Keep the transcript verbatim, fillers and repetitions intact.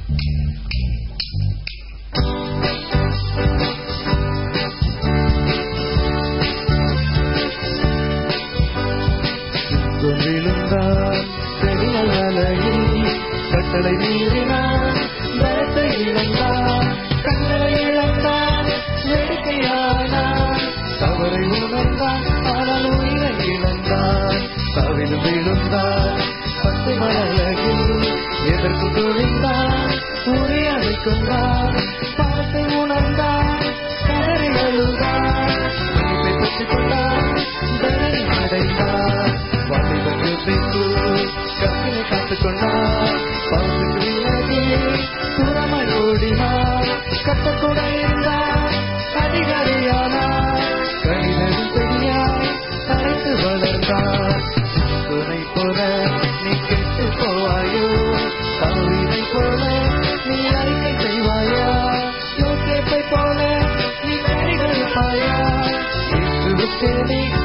விழுந்தான் பெரியால் வலையில் கட்டளை மீறினான் பலத்தை இழந்தான் கண்களை இழந்தான் வேடிக்கையானான் தவறை உணர்ந்தான் ஆனால் உயிரை இழந்தான் தவிலும் விழுந்தான் பத்து மணலகில் எதற்கு துணிந்தான் உரையாடி கொண்டான் பாவத்தை உணர்ந்தான் கதறி அழுந்தான் பெற்றுக் கொண்டான் தரணி அடைந்தான் வாலிபன் யோசிப்பு கற்பினை காத்துக் கொண்டான் பாவத்துக்கு விலகி தூரமாய் ஓடினான் கட்டக்கூட இருந்தான் அதிகாரியானான் கணிதம் பெரியாய் அழைத்து வளர்ந்தான் துணை போல நீ கெட்டு போவாயோ தாவீதை போல நீ அறிக்கை செய்வாயா யோசேப்பை போல நீ கரிகரிப்பாயா இயேசுவுக்கே நீ